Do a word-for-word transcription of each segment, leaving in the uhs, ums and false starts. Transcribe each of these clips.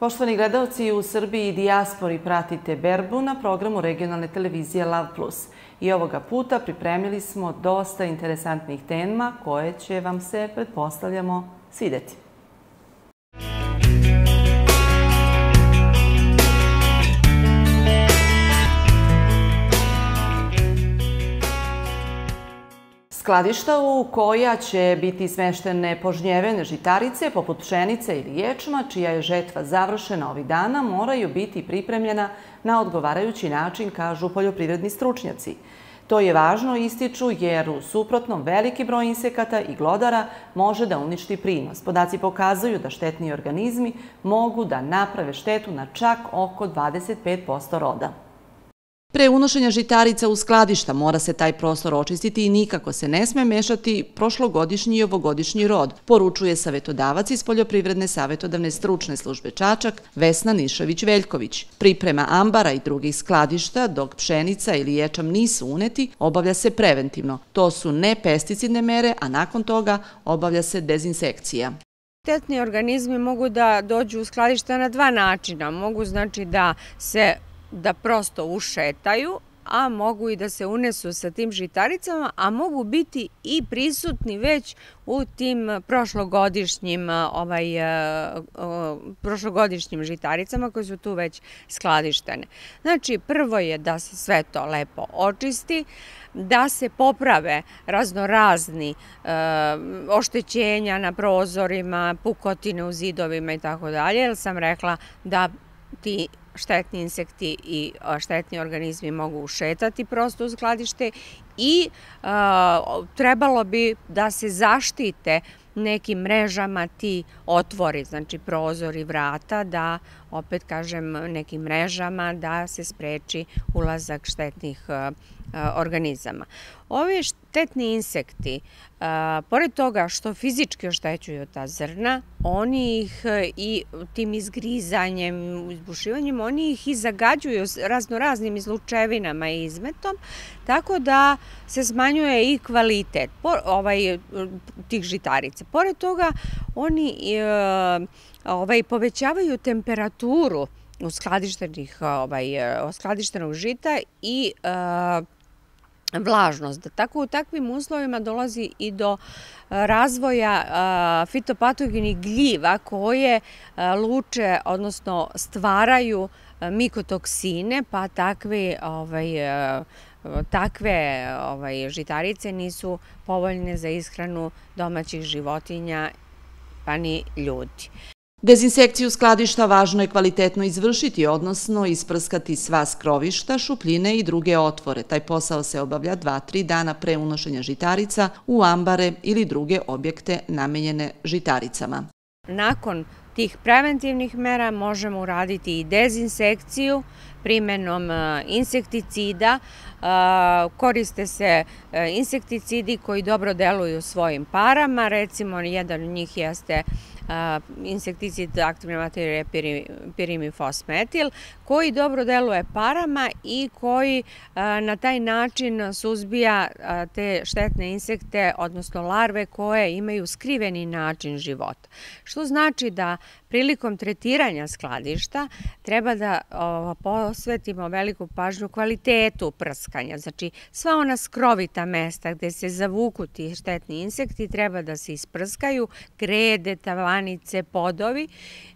Poštovani gledalci, u Srbiji i dijaspori pratite berbu na programu regionalne televizije Lav plus. I ovoga puta pripremili smo dosta interesantnih tema koje će vam se, pretpostavljamo, svideti. Skladišta u koja će biti smeštene požnjevene žitarice poput pšenice ili ječma, čija je žetva završena ovih dana, moraju biti pripremljena na odgovarajući način, kažu poljoprivredni stručnjaci. To je važno, ističu, jer u suprotnom veliki broj insekata i glodara može da uništi prinos. Podaci pokazuju da štetni organizmi mogu da naprave štetu na čak oko dvadeset pet posto roda. Pre unošenja žitarica u skladišta mora se taj prostor očistiti i nikako se ne sme mešati prošlogodišnji i ovogodišnji rod, poručuje savetodavac iz Poljoprivredne savetodavne stručne službe Čačak Vesna Nišević-Veljković. Priprema ambara i drugih skladišta, dok pšenica ili ječam nisu uneti, obavlja se preventivno. To su nepesticidne mere, a nakon toga obavlja se dezinsekcija. Štetni organizmi mogu da dođu u skladišta na dva načina. Mogu znači da se da prosto ušetaju, a mogu i da se unesu sa tim žitaricama, a mogu biti i prisutni već u tim prošlogodišnjim, ovaj, prošlogodišnjim žitaricama koje su tu već skladištene. Znači, prvo je da se sve to lepo očisti, da se poprave raznorazni e, oštećenja na prozorima, pukotine u zidovima i tako dalje, jer sam rekla da ti štetni insekti i štetni organizmi mogu ušetati prosto u skladište i a, trebalo bi da se zaštite nekim mrežama ti otvori, znači prozori, vrata, da, opet kažem, nekim mrežama da se spreči ulazak štetnih a, a, organizama. Ovi štetni insekti, a, pored toga što fizički oštećuju ta zrna, oni ih i tim izgrizanjem, izbušivanjem, oni ih i zagađuju raznoraznim izlučevinama i izmetom, tako da se smanjuje i kvalitet ovaj, tih žitarica. Pored toga, oni ovaj, povećavaju temperaturu u ovaj, skladištenog žita i vlažnost. Tako u takvim uslovima dolazi i do razvoja fitopatogenih gljiva koje luče, odnosno stvaraju mikotoksine, pa takve ovaj, takve ovaj, žitarice nisu povoljne za ishranu domaćih životinja pa ni ljudi. Dezinsekciju skladišta važno je kvalitetno izvršiti, odnosno isprskati sva skrovišta, šupljine i druge otvore. Taj posao se obavlja dva do tri dana pre unošenja žitarica u ambare ili druge objekte namenjene žitaricama. Nakon tih preventivnih mera možemo uraditi i dezinsekciju primenom insekticida. Koriste se insekticidi koji dobro deluju svojim parama. Recimo, jedan od njih jeste insekticid aktivne materije pirimifosmetil, koji dobro deluje parama i koji na taj način suzbija te štetne insekte, odnosno larve koje imaju skriveni način života. Što znači da prilikom tretiranja skladišta treba da posvetimo veliku pažnju kvalitetu prskanja. Znači, sva ona skrovita mesta gde se zavuku ti štetni insekti treba da se isprskaju, grede, tavanice, podovi.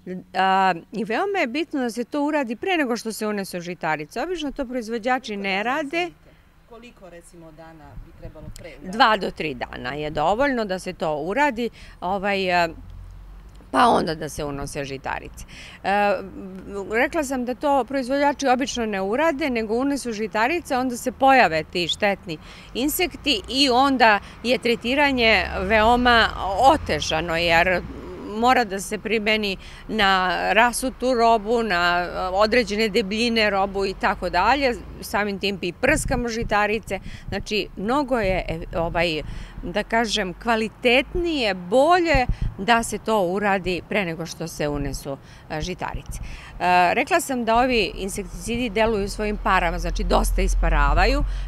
I veoma je bitno da se to uradi pre nego što se unesu žitarice. Obično to proizvođači ne rade. Koliko, recimo, dana bi trebalo pre? Dva do tri dana je dovoljno da se to uradi. Ovaj, pa onda da se unose žitarice. E, rekla sam da to proizvođači obično ne urade, nego unesu žitarice, onda se pojave ti štetni insekti i onda je tretiranje veoma otežano, jer mora da se primeni na rasutu robu, na određene debljine robu i tako dalje. Samim tim i prskamo žitarice. Znači, mnogo je, ovaj, da kažem, kvalitetnije, bolje da se to uradi pre nego što se unesu žitarice. Rekla sam da ovi insekticidi deluju svojim parama, znači dosta isparavaju,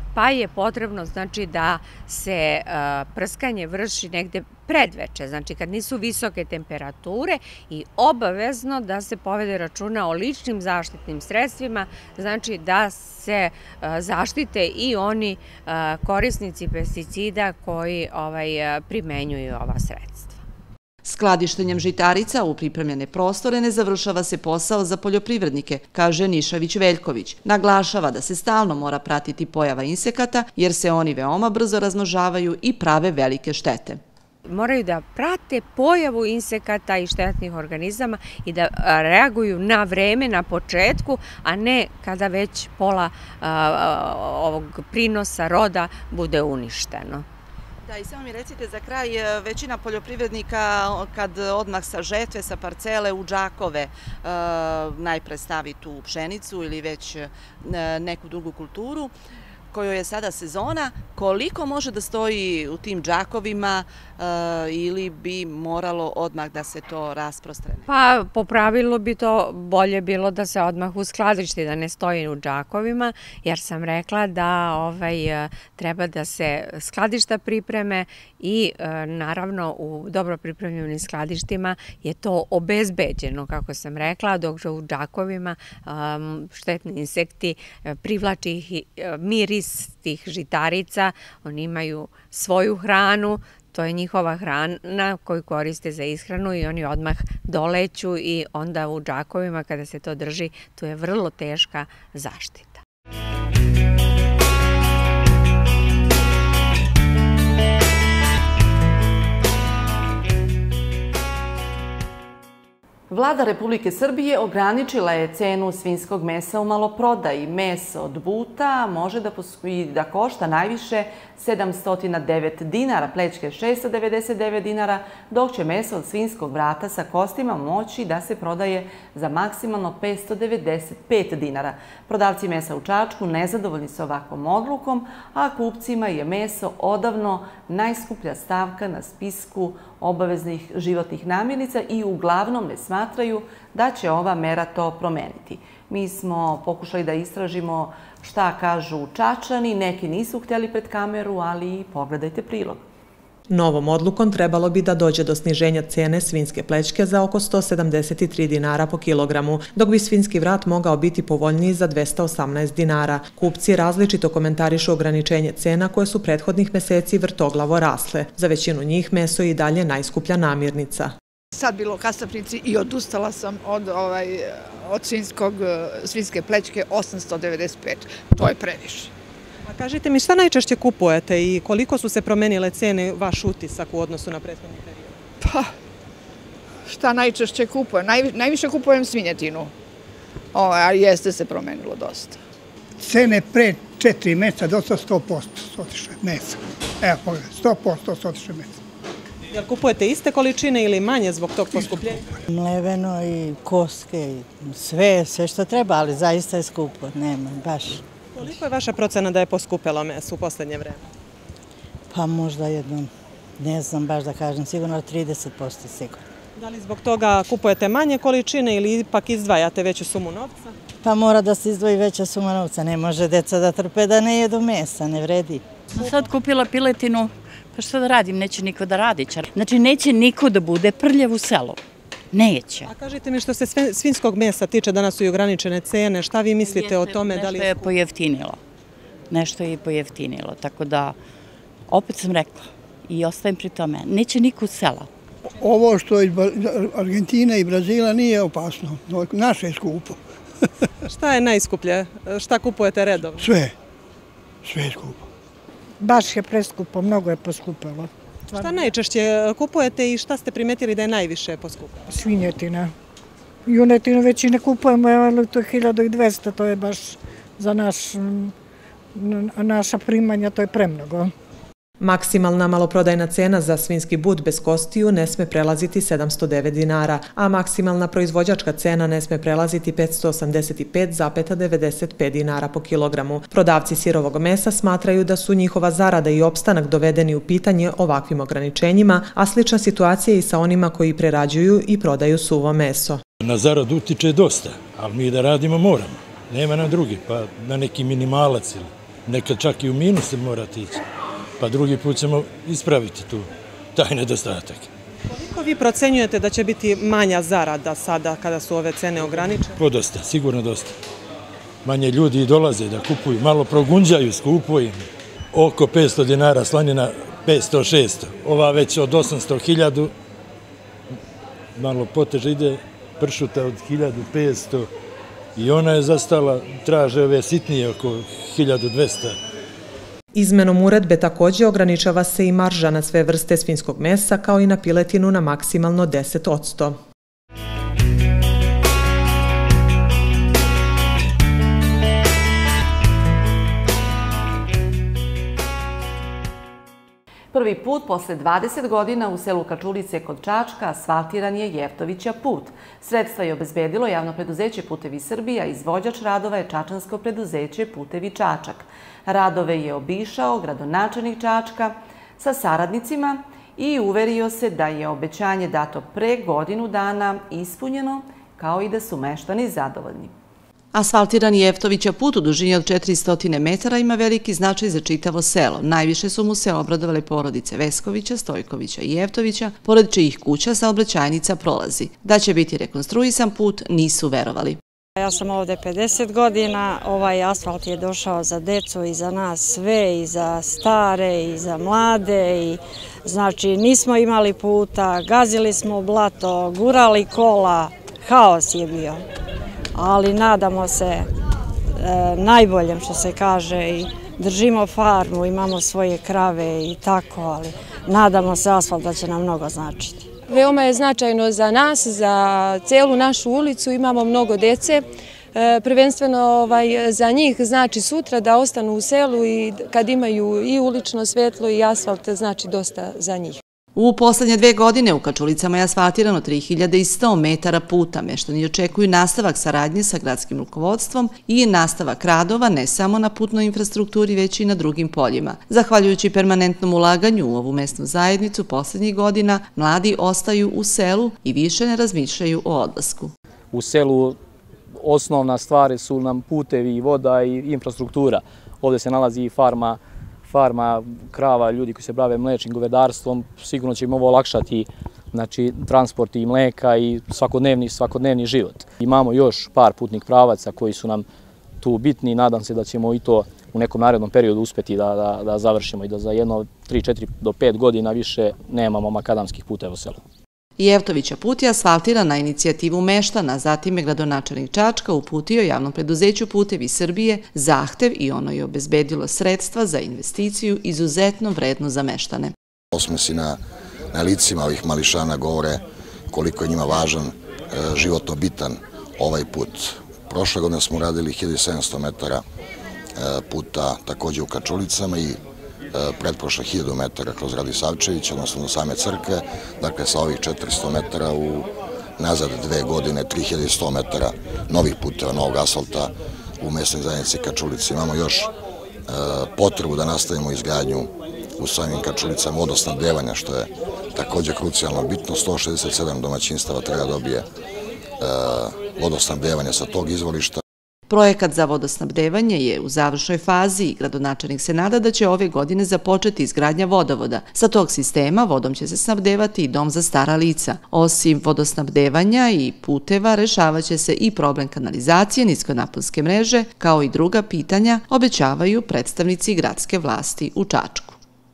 pa je potrebno znači da se prskanje vrši negde predveče, znači kad nisu visoke temperature i obavezno da se povede računa o ličnim zaštitnim sredstvima, znači da se zaštite i oni korisnici pesticida koji primenjuju ova sredstva. Skladištenjem žitarica u pripremljene prostore ne završava se posao za poljoprivrednike, kaže Nišavić Veljković. Naglašava da se stalno mora pratiti pojava insekata jer se oni veoma brzo razmnožavaju i prave velike štete. Moraju da prate pojavu insekata i štetnih organizama i da reaguju na vreme, na početku, a ne kada već pola ovog prinosa roda bude uništeno. Da, i samo mi recite za kraj, većina poljoprivrednika kad odmah sa žetve, sa parcele u džakove najpre stavi tu pšenicu ili već neku drugu kulturu, kojoj je sada sezona, koliko može da stoji u tim džakovima ili bi moralo odmah da se to rasprostrene? Pa po pravilu bi to bolje bilo da se odmah uskladišti, da ne stoji u džakovima, jer sam rekla da treba da se skladišta pripreme i naravno u dobro pripremljenim skladištima je to obezbeđeno, kako sam rekla, dok u džakovima štetni insekti privlači ih miris tih žitarica, oni imaju svoju hranu, to je njihova hrana koju koriste za ishranu i oni odmah doleću i onda u džakovima kada se to drži, tu je vrlo teška zaštita. Vlada Republike Srbije ograničila je cenu svinjskog mesa u maloprodaji. Meso od buta može da košta najviše sedamsto devet dinara, plećke šesto devedeset devet dinara, dok će meso od svinjskog vrata sa kostima moći da se prodaje za maksimalno petsto devedeset pet dinara. Prodavci mesa u Čačku nezadovoljni su ovakvom odlukom, a kupcima je meso odavno najskuplja stavka na spisku obaveznih životnih namirnica i uglavnom ne smatraju da će ova mera to promeniti. Mi smo pokušali da istražimo šta kažu Čačani, neki nisu htjeli pred kameru, ali pogledajte prilog. Novom odlukom trebalo bi da dođe do sniženja cene svinjske plećke za oko sto sedamdeset tri dinara po kilogramu, dok bi svinjski vrat mogao biti povoljniji za dvesta osamnaest dinara. Kupci različito komentarišu ograničenje cena koje su prethodnih meseci vrtoglavo rasle. Za većinu njih meso je i dalje najskuplja namirnica. Sad bilo kasaprici i odustala sam od svinjske plećke osamsto devedeset pet. To je previše. A kažite mi, šta najčešće kupujete i koliko su se promenile cene, vaš utisak u odnosu na prethodni period? Pa, šta najčešće kupujem? Najviše kupujem svinjetinu, a jeste se promenilo dosta. Cene pre četiri meseca dosta sto posto su otišle mesa. Evo, pogledaj, sto posto su otišle mesa. Jel kupujete iste količine ili manje zbog tog poskupljenja? Mleveno i koske i sve, sve što treba, ali zaista je skupo, nema, baš. Koliko je vaša procena da je poskupelo meso u poslednje vreme? Pa možda jedno, ne znam baš da kažem, sigurno trideset posto sigurno. Da li zbog toga kupujete manje količine ili ipak izdvajate veću sumu novca? Pa mora da se izdvoji veća suma novca, ne može deca da trpe da ne jedu mesa, ne vredi. Sam sad kupila piletinu, pa što da radim, neće niko da radi. Znači neće niko da bude prljav u selu. Neće. A kažite mi, što se svinjskog mesa tiče, danas su i ograničene cene, šta vi mislite o tome? Nešto je pojeftinilo. Nešto je i pojeftinilo, tako da opet sam rekla i ostajem pri tome, neće niko u sela. Ovo što iz Argentina i Brazila nije opasno, naše je skupo. Šta je najskuplje? Šta kupujete redovno? Sve, sve je skupo. Baš je preskupo, mnogo je poskupilo. Šta najčešće kupujete i šta ste primetili da je najviše poskupilo? Svinjetina. Junetinu već i ne kupujemo, ali to je hiljadu dvesta, to je baš za naša primanja, to je premnogo. Maksimalna maloprodajna cena za svinjski but bez kostiju ne sme prelaziti sedamsto devet dinara, a maksimalna proizvođačka cena ne sme prelaziti petsto osamdeset pet zarez devedeset pet dinara po kilogramu. Prodavci sirovog mesa smatraju da su njihova zarada i opstanak dovedeni u pitanje ovakvim ograničenjima, a slična situacija je i sa onima koji prerađuju i prodaju suvo meso. Na zaradu utiče dosta, ali mi da radimo moramo. Nema nam drugi, pa na neki minimalac ili nekad čak i u minus se morate ići, pa drugi put ćemo ispraviti tu taj nedostatak. Koliko vi procenjujete da će biti manja zarada sada kada su ove cene ograničene? Podosta, sigurno dosta. Manje ljudi dolaze da kupuju, malo progunđaju, skupo im. Oko petsto dinara, slanina petsto šesto, ova već od osamsto hiljadu, malo poteže ide, pršuta od hiljadu petsto i ona je zastala, traže ove sitnije oko hiljadu dvesta. Izmenom uredbe također ograničava se i marža na sve vrste svinjskog mesa kao i na piletinu na maksimalno deset posto. Prvi put posle dvadeset godina u selu Kačulice kod Čačka asfaltiran je Jeftovića put. Sredstva je obezbedilo javno preduzeće Putevi Srbije, a izvođač radova je čačansko preduzeće Putevi Čačak. Radove je obišao gradonačelnik Čačka sa saradnicima i uverio se da je obećanje dato pre godinu dana ispunjeno, kao i da su meštani zadovoljni. Asfaltiran Jeftovića put u dužini od četiristo metara ima veliki značaj za čitavo selo. Najviše su mu se obradovale porodice Veskovića, Stojkovića i Jeftovića, pored čijih kuća saobraćajnica prolazi. Da će biti rekonstruisan put nisu verovali. Ja sam ovde pedeset godina, ovaj asfalt je došao za decu i za nas sve, i za stare, i za mlade, i znači nismo imali puta, gazili smo blato, gurali kola, haos je bio. Ali nadamo se e, najboljem što se kaže i držimo farmu, imamo svoje krave i tako, ali nadamo se asfalt da će nam mnogo značiti. Veoma je značajno za nas, za celu našu ulicu, imamo mnogo dece, e, prvenstveno ovaj, za njih znači sutra da ostanu u selu i kad imaju i ulično svetlo i asfalt znači dosta za njih. U poslednje dve godine u Kačulicama je asfaltirano tri hiljade sto metara puta. Meštani očekuju nastavak saradnje sa gradskim rukovodstvom i nastavak radova ne samo na putnoj infrastrukturi, već i na drugim poljima. Zahvaljujući permanentnom ulaganju u ovu mesnu zajednicu poslednjih godina, mladi ostaju u selu i više ne razmišljaju o odlasku. U selu osnovna stvari su nam putevi, voda i infrastruktura. Ovde se nalazi i farma, farma, krava, ljudi koji se bave mlečnim govedarstvom, sigurno će im ovo olakšati znači, transport i mleka i svakodnevni, svakodnevni život. Imamo još par putnih pravaca koji su nam tu bitni i nadam se da ćemo i to u nekom narednom periodu uspeti da, da, da završimo i da za jedno tri, četiri do pet godina više nemamo makadamskih puteva u selu. Jeftovića put je asfaltiran na inicijativu meštana, zatim je gradonačelnik Čačka uputio javnom preduzeću Putevi Srbije zahtev i ono je obezbedilo sredstva za investiciju izuzetno vrednu za meštane. Osmesi na, na licima ovih mališana govore koliko je njima važan, e, životno bitan ovaj put. Prošle godine smo radili hiljadu sedamsto metara e, puta također u Kačulicama i pretprošle hiljadu metara kroz Radi Savčević, odnosno do same crkve, dakle sa ovih četiristo metara u nazad dve godine, tri hiljade sto metara novih puteva, novog asfalta u mesnoj zajednici Kačulici. Imamo još e, potrebu da nastavimo izgradnju u samim Kačulicama vodosnabdevanja, što je također krucijalno bitno. sto šezdeset sedam domaćinstava treba dobije e, vodosnabdevanje sa tog izvorišta. Projekat za vodosnabdevanje je u završnoj fazi i gradonačelnik se nada da će ove godine započeti izgradnja vodovoda. Sa tog sistema vodom će se snabdevati i dom za stara lica. Osim vodosnabdevanja i puteva, rešavaće se i problem kanalizacije, niskonaponske mreže, kao i druga pitanja, obećavaju predstavnici gradske vlasti u Čačku.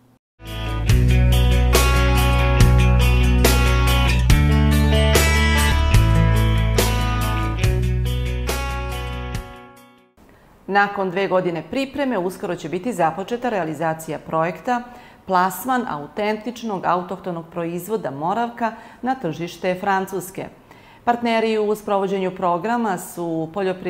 Nakon dve godine pripreme, uskoro će biti započeta realizacija projekta Plasman autentičnog autohtonog proizvoda Moravka na tržište Francuske. Partneri u sprovođenju programa su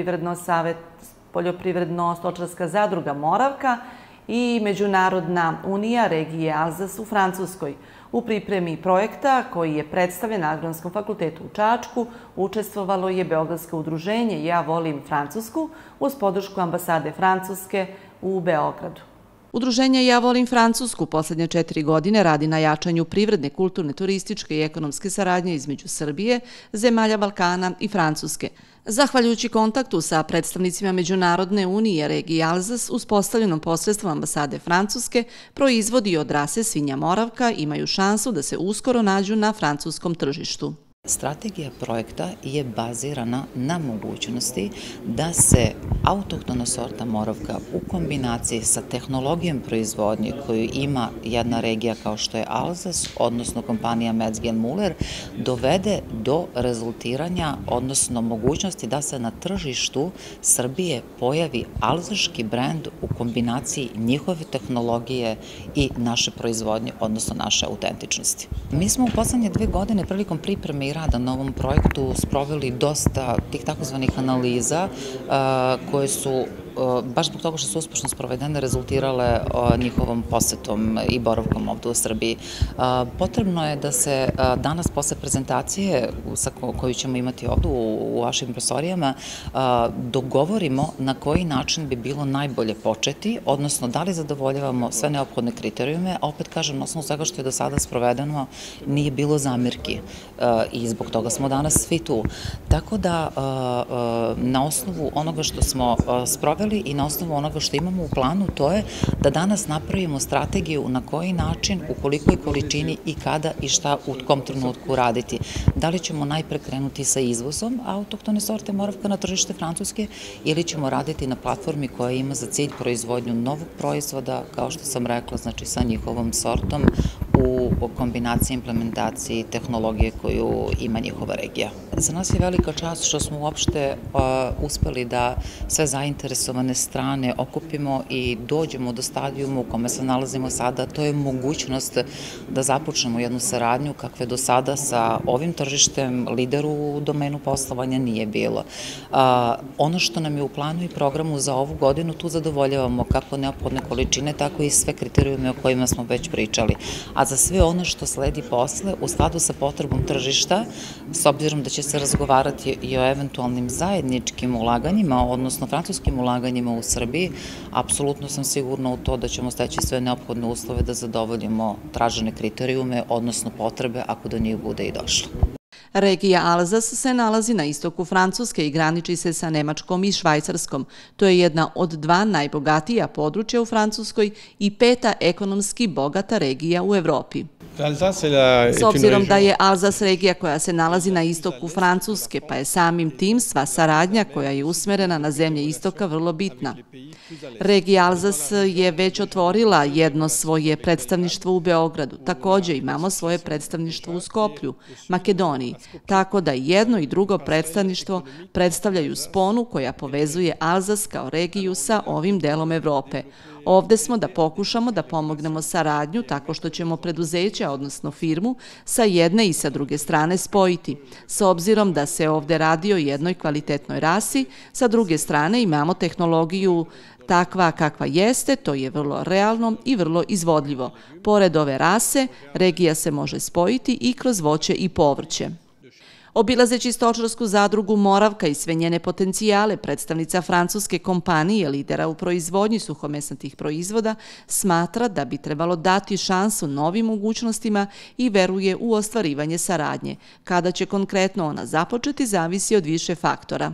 Poljoprivredno-stočarska zadruga Moravka i Međunarodna unija regije Alzas u Francuskoj. U pripremi projekta, koji je predstavljen na Agronomskom fakultetu u Čačku, učestvovalo je Beogradsko udruženje Ja volim Francusku uz podršku ambasade Francuske u Beogradu. Udruženje Ja volim Francusku poslednje četiri godine radi na jačanju privredne, kulturne, turističke i ekonomske saradnje između Srbije, zemalja Balkana i Francuske. Zahvaljujući kontaktu sa predstavnicima Međunarodne unije regije Alzas, uspostavljenom posredstvom ambasade Francuske, proizvodi od rase svinja Moravka imaju šansu da se uskoro nađu na francuskom tržištu. Strategija projekta je bazirana na mogućnosti da se autohtona sorta Moravka u kombinaciji sa tehnologijom proizvodnje koju ima jedna regija kao što je Alzas, odnosno kompanija Metzger-Müller, dovede do rezultiranja, odnosno mogućnosti da se na tržištu Srbije pojavi alzaški brend u kombinaciji njihove tehnologije i naše proizvodnje, odnosno naše autentičnosti. Mi smo u poslednje dve godine prilikom pripreme i rada na ovom projektu sproveli dosta tih takozvanih analiza koje su, baš zbog toga što su uspešno sprovedene, rezultirale njihovom posetom i boravkom ovde u Srbiji. Potrebno je da se danas posle prezentacije koju ćemo imati ovde u vašim prostorijama dogovorimo na koji način bi bilo najbolje početi, odnosno da li zadovoljavamo sve neophodne kriterijume, a opet kažem, na osnovu svega što je do sada sprovedeno nije bilo zamirki i zbog toga smo danas svi tu. Tako da na osnovu onoga što smo sproveli i na osnovu onoga što imamo u planu, to je da danas napravimo strategiju na koji način, u kolikoj količini i kada i šta u kom trenutku raditi. Da li ćemo najpre krenuti sa izvozom autohtone sorte Moravka na tržište Francuske ili ćemo raditi na platformi koja ima za cilj proizvodnju novog proizvoda, kao što sam rekla, znači sa njihovom sortom u kombinaciji implementaciji tehnologije koju ima njihova regija. Za nas je velika čast što smo uopšte uspeli da sve zainteresovane strane okupimo i dođemo do stadijuma u kome se nalazimo sada. To je mogućnost da započnemo jednu saradnju kakve do sada sa ovim tržištem lideru u domenu poslovanja nije bilo. Ono što nam je u planu i programu za ovu godinu, tu zadovoljavamo kako neophodne količine, tako i sve kriterijume o kojima smo već pričali. A za sve ono što sledi posle, u skladu sa potrebom tržišta, s obzirom da će se razgovarati i o eventualnim zajedničkim ulaganjima, odnosno francuskim ulaganjima u Srbiji, apsolutno sam sigurna u to da ćemo steći sve neophodne uslove da zadovoljimo tražene kriterijume, odnosno potrebe, ako do njih bude i došlo. Regija Alzas se nalazi na istoku Francuske i graniči se sa Nemačkom i Švajcarskom. To je jedna od dva najbogatija područja u Francuskoj i peta ekonomski bogata regija u Evropi. S obzirom da je Alzas regija koja se nalazi na istoku Francuske, pa je samim tim sva saradnja koja je usmerena na zemlje istoka vrlo bitna. Regija Alzas je već otvorila jedno svoje predstavništvo u Beogradu. Takođe imamo svoje predstavništvo u Skoplju, Makedoniji, tako da jedno i drugo predstavništvo predstavljaju sponu koja povezuje Alzas kao regiju sa ovim delom Evrope. Ovde smo da pokušamo da pomognemo saradnju tako što ćemo preduzeća, odnosno firmu, sa jedne i sa druge strane spojiti. S obzirom da se ovde radi o jednoj kvalitetnoj rasi, sa druge strane imamo tehnologiju takva kakva jeste, to je vrlo realno i vrlo izvodljivo. Pored ove rase, regija se može spojiti i kroz voće i povrće. Obilazeći stočarsku zadrugu Moravka i sve njene potencijale, predstavnica francuske kompanije, lidera u proizvodnji suhomesnatih proizvoda, smatra da bi trebalo dati šansu novim mogućnostima i veruje u ostvarivanje saradnje. Kada će konkretno ona započeti, zavisi od više faktora.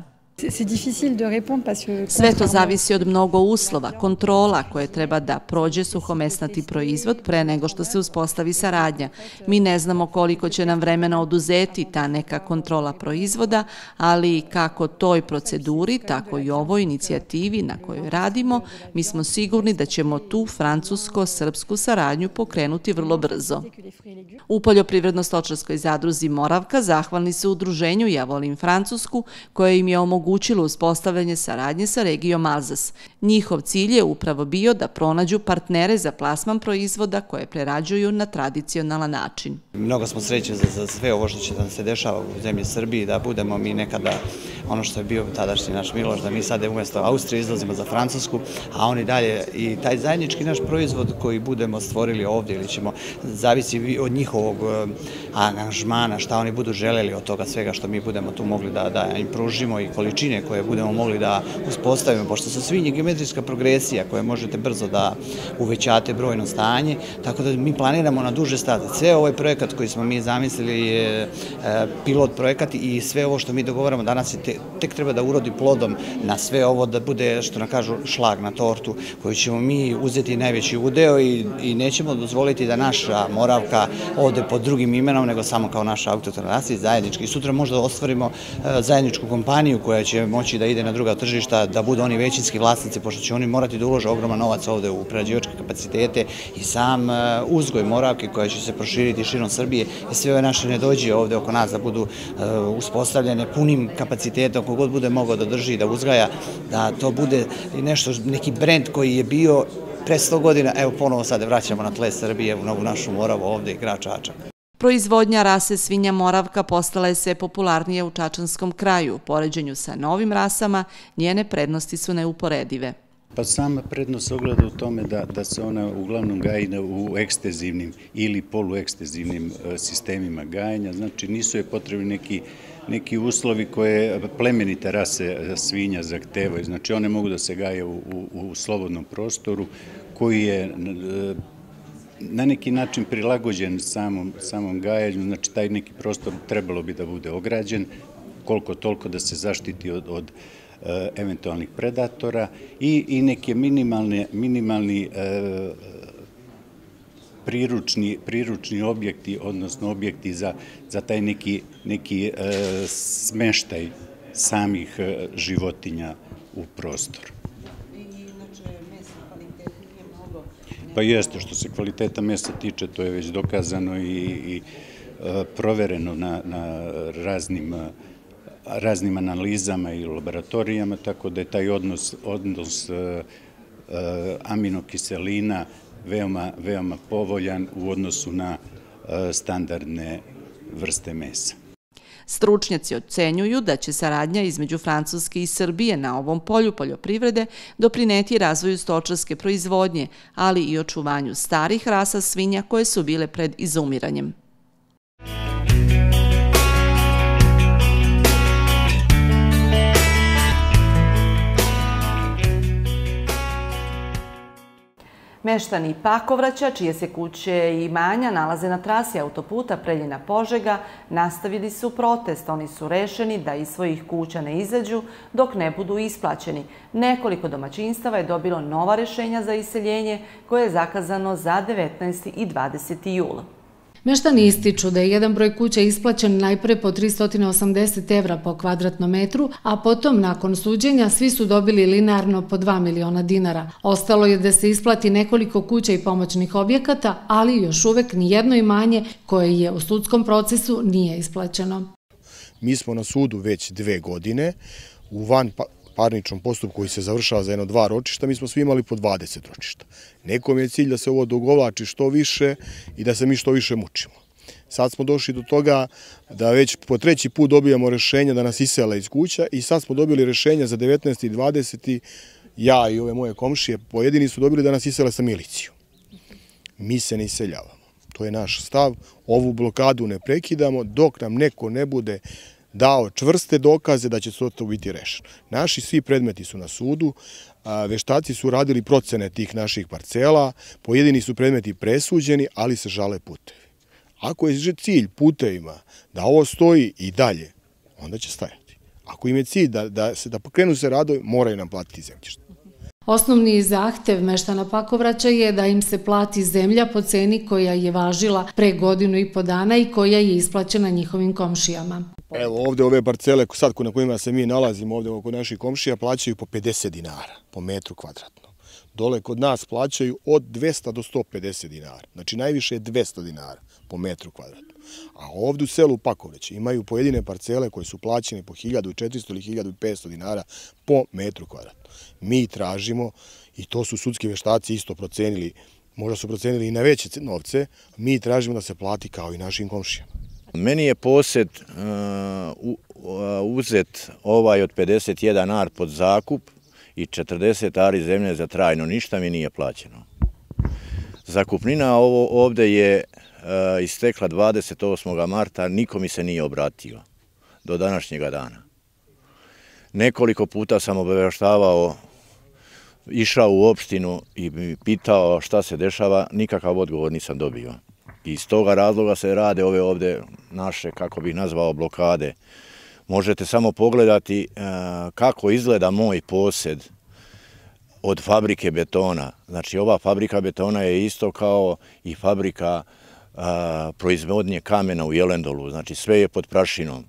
Sve to zavisi od mnogo uslova, kontrola koje treba da prođe suhomesnati proizvod pre nego što se uspostavi saradnja. Mi ne znamo koliko će nam vremena oduzeti ta neka kontrola proizvoda, ali kako toj proceduri, tako i ovoj inicijativi na kojoj radimo, mi smo sigurni da ćemo tu francusko-srpsku saradnju pokrenuti vrlo brzo. U poljoprivredno-stočarskoj zadruzi Moravka zahvalni su udruženju Ja volim Francusku, koje im je omogućilo omogućilo uspostavljanje saradnje sa regijom Alzas. Njihov cilj je upravo bio da pronađu partnere za plasman proizvoda koje prerađuju na tradicionalan način. Mnogo smo srećni za sve ovo što će nam se dešava u zemlji Srbiji, da budemo mi nekada ono što je bio tadašnji naš Miloš, da mi sad umjesto Austrije izlazimo za Francusku, a oni dalje i taj zajednički naš proizvod koji budemo stvorili ovdje ili ćemo, zavisi od njihovog angažmana, šta oni budu želeli od toga svega što mi budemo tu mogli da im pružimo i količine koje budemo mogli da uspostavimo, pošto su svinje geometrijska progresija koje možete brzo da uvećate brojno stanje, tako da mi planiramo na duže staze. Sve ovaj projekat koji smo mi zamislili je pilot projekat i sve ovo što mi dogovaramo danas tek treba da urodi plodom na sve ovo, da bude, što nam kažu, šlag na tortu koju ćemo mi uzeti najveći udeo i nećemo dozvoliti da naša Moravka ode pod drugim imenom, nego samo kao naša autohtona rasa i zajednički. Sutra možda ostvarimo zajedničku kompaniju koja će moći da ide na druga tržišta, da budu oni većinski vlasnici, pošto će oni morati da ulože ogroman novac ovde u prerađivačke kapacitete i sam uzgoj Moravke koja će se proširiti širom Srbije i sve ove naše nedođe ovde oko nas da budu uspostavljene punim kapacitetom, kogod bude mogao da drži, da uzgaja, da to bude nešto, neki brend koji je bio pre sto godina, evo ponovo sada vraćamo na tle Srbije, u novu našu Moravu ovde i grad Čačak. Proizvodnja rase svinja Moravka postala je sve popularnija u čačanskom kraju. U poređenju sa novim rasama, njene prednosti su neuporedive. Pa sama prednost se ogleda u tome da se ona uglavnom gaji u ekstenzivnim ili poluekstenzivnim sistemima gajanja, znači nisu je potrebni neki neki uslovi koje plemenite rase svinja zahtevaju, znači one mogu da se gaje u slobodnom prostoru koji je na neki način prilagođen samom gajanju, znači taj neki prostor trebalo bi da bude ograđen, koliko toliko da se zaštiti od eventualnih predatora i neke minimalni priručni objekti, odnosno objekti za taj neki smeštaj samih životinja u prostoru. I inače, meso kvalitet nije mnogo? Pa jeste, što se kvaliteta mesa tiče, to je već dokazano i provereno na raznim analizama i laboratorijama, tako da je taj odnos aminokiselina veoma povoljan u odnosu na standardne vrste mesa. Stručnjaci ocenjuju da će saradnja između Francuske i Srbije na ovom polju poljoprivrede doprineti razvoju stočarske proizvodnje, ali i očuvanju starih rasa svinja koje su bile pred izumiranjem. Meštani Pakovraća, čije se kuće i imanja nalaze na trasi autoputa Preljina-Požega, nastavili su protest. Oni su rešeni da iz svojih kuća ne izađu dok ne budu isplaćeni. Nekoliko domaćinstava je dobilo nova rešenja za iseljenje koje je zakazano za devetnaesti i dvadeseti jul. Meštani ističu da je jedan broj kuća isplaćen najpre po tristo osamdeset evra po kvadratnom metru, a potom, nakon suđenja, svi su dobili linearno po dva miliona dinara. Ostalo je da se isplati nekoliko kuća i pomoćnih objekata, ali još uvek nijedno imanje koje je u sudskom procesu nije isplaćeno. Mi smo na sudu već dve godine, u van parničnom postupku koji se završava za jedno dva ročišta, mi smo svi imali po dvadeset ročišta. Nekom je cilj da se ovo dogovlači što više i da se mi što više mučimo. Sad smo došli do toga da već po treći put dobijamo rešenja da nas isele iz kuća i sad smo dobili rešenja za devetnaesti i dvadeseti Ja i ove moje komšije pojedini su dobili da nas isele sa milicijom. Mi se ne iseljavamo. To je naš stav. Ovu blokadu ne prekidamo dok nam neko ne bude dao čvrste dokaze da će to biti rešeno. Naši svi predmeti su na sudu, veštaci su radili procene tih naših parcela, pojedini su predmeti presuđeni, ali se žale putevi. Ako je cilj putevima da ovo stoji i dalje, onda će stajati. Ako im je cilj da pokrenu se radovi, moraju nam platiti zemljište. Osnovni zahtev meštana Pakovraća je da im se plati zemlja po ceni koja je važila pre godinu i po dana i koja je isplaćena njihovim komšijama. Evo ovde ove parcele sad na kojima se mi nalazimo ovde oko naših komšija plaćaju po pedeset dinara po metru kvadratnom. Dole kod nas plaćaju od dvesta do sto pedeset dinara. Znači najviše je dvesta dinara po metru kvadratnom. A ovde u selu Pakovraće imaju pojedine parcele koje su plaćene po hiljadu četiristo ili hiljadu petsto dinara po metru kvadratnom. Mi tražimo, i to su sudski veštaci isto procenili, možda su procenili i na veće novce, mi tražimo da se plati kao i našim komšijama. Meni je posjed uzet ovaj od pedeset jedan ar pod zakup i četrdeset ari zemlje za trajno, ništa mi nije plaćeno. Zakupnina ovdje je istekla dvadeset osmog marta, niko mi se nije obratio do današnjega dana. Nekoliko puta sam obaveštavao, išao u opštinu i pitao šta se dešava, nikakav odgovor nisam dobio. I iz toga razloga se rade ove ovdje naše, kako bih nazvao, blokade. Možete samo pogledati kako izgleda moj posjed od fabrike betona. Znači, ova fabrika betona je isto kao i fabrika proizvodnje kamena u Jelendolu. Znači, sve je pod prašinom.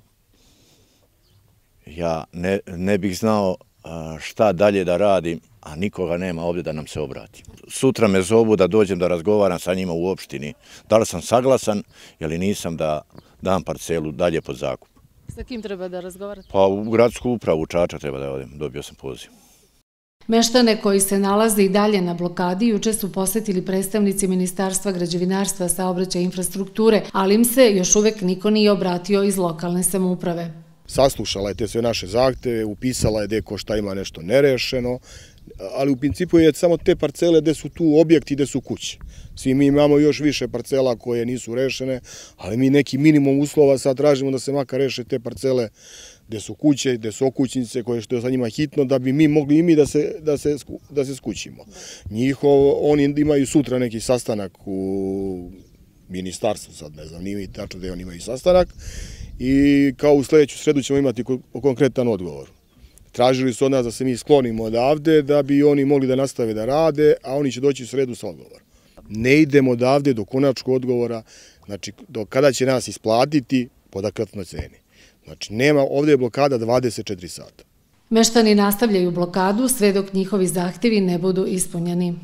Ja ne bih znao šta dalje da radim, a nikoga nema ovdje da nam se obrati. Sutra me zovu da dođem da razgovaram sa njima u opštini. Da li sam saglasan ili nisam da dam parcelu dalje pod zakup. Sa kim treba da razgovarate? Pa u gradsku upravu u Čačak treba da odem, dobio sam poziv. Meštane koji se nalaze i dalje na blokadi juče su posetili predstavnici Ministarstva građevinarstva, saobraćaja i infrastrukture, ali im se još uvek niko nije obratio iz lokalne samouprave. Saslušala je te sve naše zahteve, upisala je gde ko šta ima nešto nerešeno, ali u principu je samo te parcele gde su tu objekti, gde su kuće. Svi mi imamo još više parcela koje nisu rešene, ali mi neki minimum uslova sad tražimo da se makar reše te parcele gde su kuće, gde su okućnice, koje što je sa njima hitno, da bi mi mogli i mi da se skućimo. Njihov, oni imaju sutra neki sastanak u ministarstvu, sad ne znam, nije mi tačno da oni imaju sastanak, i kao u sljedeću sredu ćemo imati konkretan odgovor. Tražili su od nas da se mi sklonimo odavde, da bi oni mogli da nastave da rade, a oni će doći u sredu sa odgovorom. Ne idemo odavde do konačnog odgovora, znači do kada će nas isplatiti po adekvatnoj ceni. Znači nema, ovdje je blokada dvadeset četiri sata. Meštani nastavljaju blokadu sve dok njihovi zahtevi ne budu ispunjeni.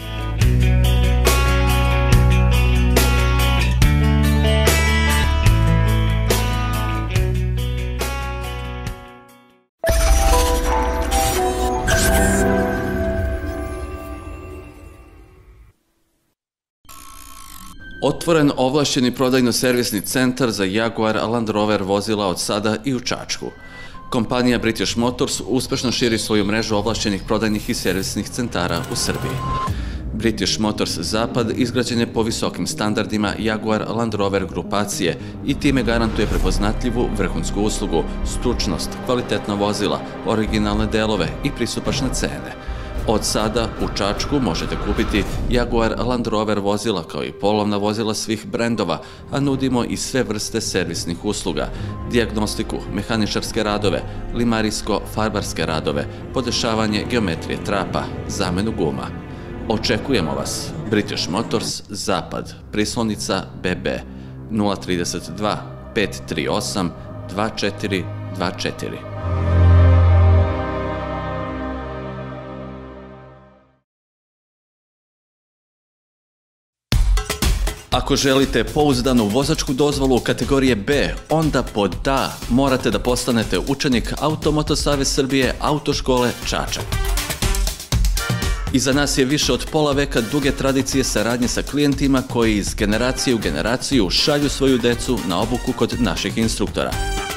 Otvoren ovlašćeni prodajno-servisni centar za Jaguar Land Rover vozila od sada i u Čačku. Kompanija British Motors uspešno širi svoju mrežu ovlašćenih prodajnih i servisnih centara u Srbiji. British Motors Zapad izgrađen je po visokim standardima Jaguar Land Rover grupacije i time garantuje prepoznatljivu vrhunsku uslugu, stručnost, kvalitetno vozila, originalne delove i pristupačne cene. Od sada u Čačku možete kupiti Jaguar Land Rover vozila kao i polovna vozila svih brendova, a nudimo i sve vrste servisnih usluga, dijagnostiku, mehaničarske radove, limarijsko-farbarske radove, podešavanje geometrije trapa, zamenu guma. Očekujemo vas. British Motors Zapad, Prislonica B B nula tri dva pet tri osam dva četiri dva četiri. Ako želite pouzdanu vozačku dozvolu kategorije B, onda pod da morate da postanete učenik Automoto Savez Srbije Autoškole Čačak. Iza nas je više od pola veka duge tradicije saradnje sa klijentima koji iz generacije u generaciju šalju svoju decu na obuku kod naših instruktora.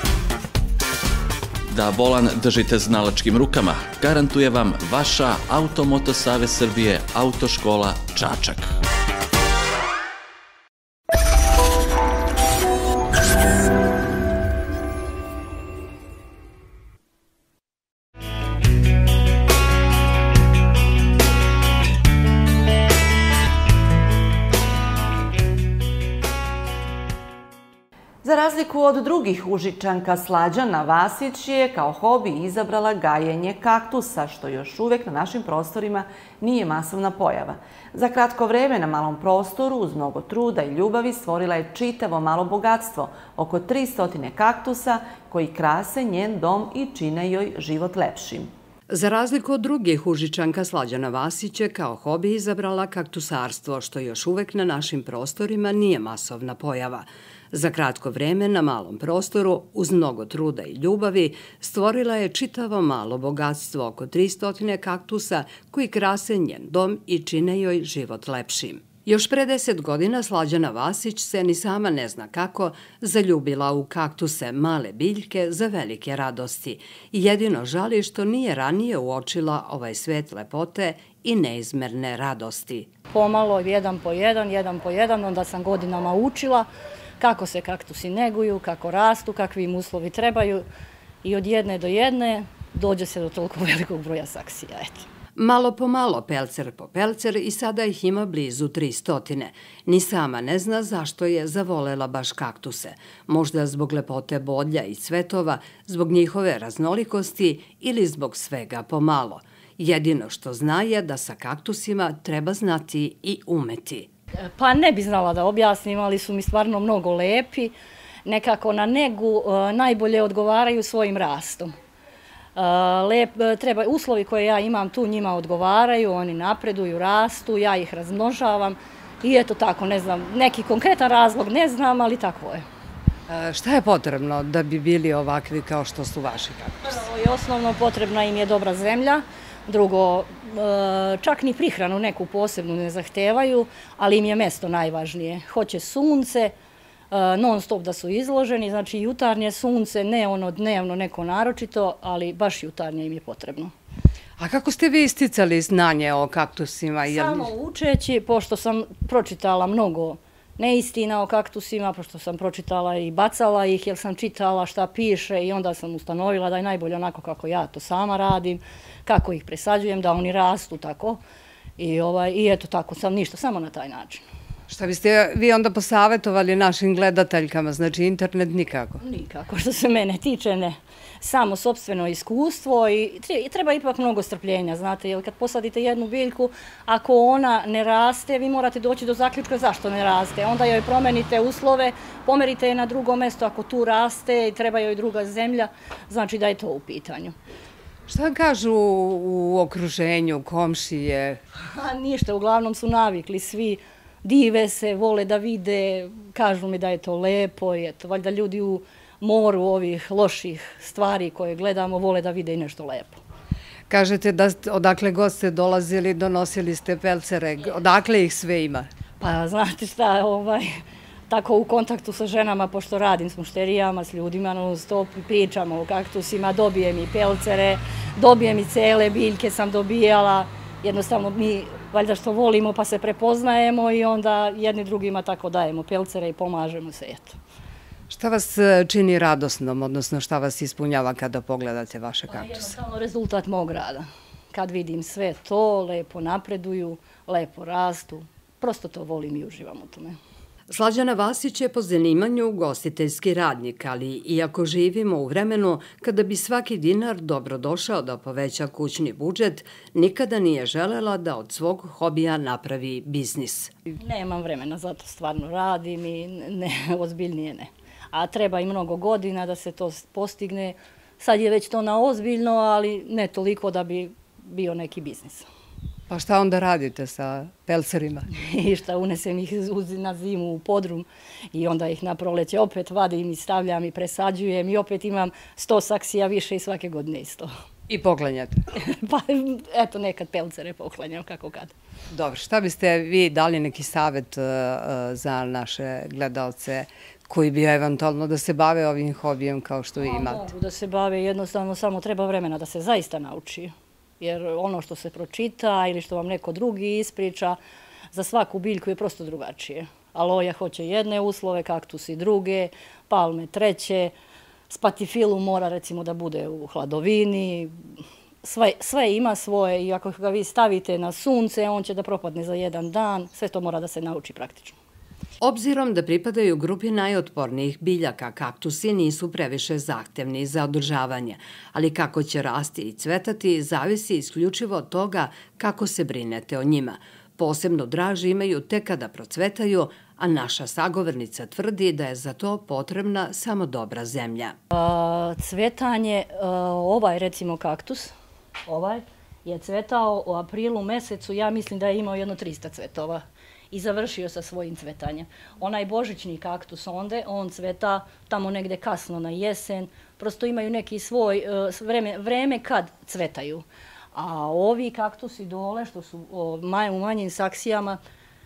Da volan držite znalačkim rukama, garantuje vam vaša Automoto Savez Srbije Autoškola Čačak. Za razliku od drugih Užičanka, Slađana Vasić je kao hobi izabrala gajenje kaktusa, što još uvek na našim prostorima nije masovna pojava. Za kratko vreme na malom prostoru, uz mnogo truda i ljubavi, stvorila je čitavo malo bogatstvo, oko tristo kaktusa koji krase njen dom i čine joj život lepšim. Za razliku od drugih Užičanka, Slađana Vasić je kao hobi izabrala kaktusarstvo, što još uvek na našim prostorima nije masovna pojava. Za kratko vreme na malom prostoru, uz mnogo truda i ljubavi, stvorila je čitavo malo bogatstvo, oko tristo kaktusa koji krase njen dom i čine joj život lepšim. Još pre deset godina Slađana Vasić se ni sama ne zna kako zaljubila u kaktuse male biljke za velike radosti i jedino žali što nije ranije uočila ovaj svet lepote i neizmerne radosti. Pomalo, jedan po jedan, jedan po jedan, onda sam godinama učila kako se kaktusi neguju, kako rastu, kakvi im uslovi trebaju i od jedne do jedne dođe se do toliko velikog broja saksija, eto. Malo po malo, pelcer po pelcer i sada ih ima blizu tri stotine. Ni sama ne zna zašto je zavolela baš kaktuse. Možda zbog lepote bodlja i cvetova, zbog njihove raznolikosti ili zbog svega pomalo. Jedino što zna je da sa kaktusima treba znati i umeti. Pa ne bi znala da objasnim, ali su mi stvarno mnogo lepi. Nekako na negu najbolje odgovaraju svojim rastom. Lep, treba, uslovi koje ja imam tu njima odgovaraju, oni napreduju, rastu, ja ih razmnožavam i eto tako, ne znam, neki konkretan razlog ne znam, ali tako je. Šta je potrebno da bi bili ovakvi kao što su vaši kaktusi? Prvo i osnovno potrebna im je dobra zemlja, drugo, čak ni prihranu neku posebnu ne zahtevaju, ali im je mesto najvažnije. Hoće sunce, non stop da su izloženi, znači jutarnje sunce, ne ono dnevno neko naročito, ali baš jutarnje im je potrebno. A kako ste vi isticali znanje o kaktusima? Samo učeći, pošto sam pročitala mnogo neistina o kaktusima, pošto sam pročitala i bacala ih, jer sam čitala šta piše i onda sam ustanovila da je najbolje onako kako ja to sama radim, kako ih presađujem, da oni rastu tako. I, ovaj, i eto tako sam ništa, samo na taj način. Šta biste vi onda posavjetovali našim gledateljkama, znači internet nikako? Nikako, što se mene tiče ne. Samo sopstveno iskustvo i treba ipak mnogo strpljenja, znate, jer kad posadite jednu biljku, ako ona ne raste, vi morate doći do zaključka zašto ne raste. Onda joj promenite uslove, pomerite je na drugo mesto, ako tu raste i treba joj druga zemlja, znači da je to u pitanju. Šta kažu u okruženju, komšije? Ništa, uglavnom su navikli svi. Dive se, vole da vide, kažu mi da je to lepo i eto, valjda ljudi u moru ovih loših stvari koje gledamo vole da vide i nešto lepo. Kažete da odakle god ste dolazili, donosili ste pelcere, odakle ih sve ima? Pa znate šta, ovaj, tako u kontaktu sa ženama, pošto radim s mušterijama, s ljudima, non stop pričamo o kaktusima, dobijem i pelcere, dobijem i cele biljke sam dobijala, jednostavno mi valjda što volimo pa se prepoznajemo i onda jedni drugima tako dajemo pelcere i pomažemo se, eto. Šta vas čini radosnom, odnosno šta vas ispunjava kada pogledate vaše kaktuse? Jednostavno rezultat mog rada. Kad vidim sve to, lepo napreduju, lepo rastu, prosto to volim i uživam u tome. Slađana Vasić je po zanimanju ugostiteljski radnik, ali iako živimo u vremenu kada bi svaki dinar dobro došao da poveća kućni budžet, nikada nije želela da od svog hobija napravi biznis. Nemam vremena, zato stvarno radim i ne, ozbiljnije ne. A treba i mnogo godina da se to postigne. Sad je već to na ozbiljno, ali ne toliko da bi bio neki biznis. Pa šta onda radite sa pelcerima? I šta, unesem ih na zimu u podrum i onda ih na proleće opet vadim i stavljam i presađujem i opet imam sto saksija više i svake godine isto. I poklanjate? Pa eto, nekad pelcere poklanjam, kako kad. Dobro, šta biste vi dali neki savjet za naše gledalce koji bi eventualno da se bave ovim hobijem kao što vi imate? Mogu da se bave, jednostavno samo treba vremena da se zaista nauči. Jer ono što se pročita ili što vam neko drugi ispriča, za svaku biljku je prosto drugačije. Aloja hoće jedne uslove, kaktusi druge, palme treće, spatifilu mora recimo da bude u hladovini. Sve, sve ima svoje i ako ga vi stavite na sunce, on će da propadne za jedan dan. Sve to mora da se nauči praktično. Obzirom da pripadaju grupi najotpornijih biljaka, kaktusi nisu previše zahtevni za održavanje, ali kako će rasti i cvetati zavisi isključivo od toga kako se brinete o njima. Posebno draži imaju tek kada procvetaju, a naša sagovornica tvrdi da je za to potrebna samo dobra zemlja. Cvetanje, ovaj recimo kaktus, ovaj je cvetao u aprilu mesecu, ja mislim da je imao jedno trista cvetova. I završio sa svojim cvetanjem. Onaj božićni kaktus onde, on cveta tamo negde kasno na jesen, prosto imaju neki svoj vreme, vreme kad cvetaju. A ovi kaktusi dole, što su u manjim saksijama,